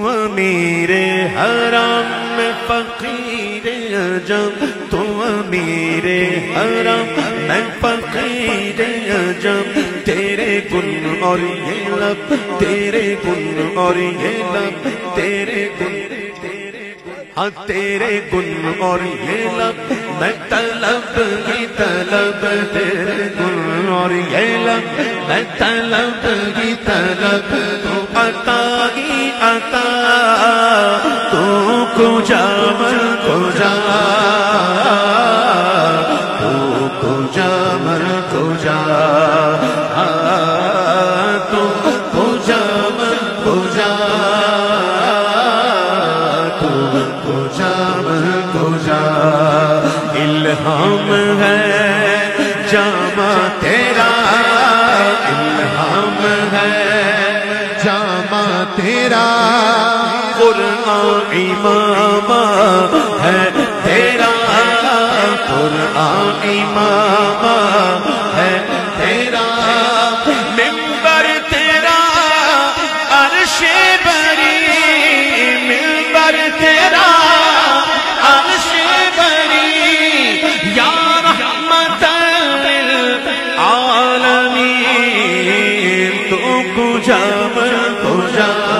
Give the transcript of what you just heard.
امیر حرم میں فقیر عجم، تو امیر حرم میں فقیر عجم، تیرے گن اور یہ لب، تیرے گن اور یہ لب، تیرے گن، ہاں تیرے گن اور یہ لب، میں طلب کی طلب، تیرے گن اور یہ لب، میں طلب کی طلب، تو عطا ہی عطا، تو کجا من کجا، تو کجا من کجا، تو کجا من کجا، تو کجا من کجا، الہام ہے جامع تیرا، الہام ہے جامع تیرا، قرآن امام ہے تیرا، قرآن امام ہے تیرا، منبر تیرا عرش بری، منبر تیرا عرش بری، یا رحمت للعالمین، تو کجا من کجا،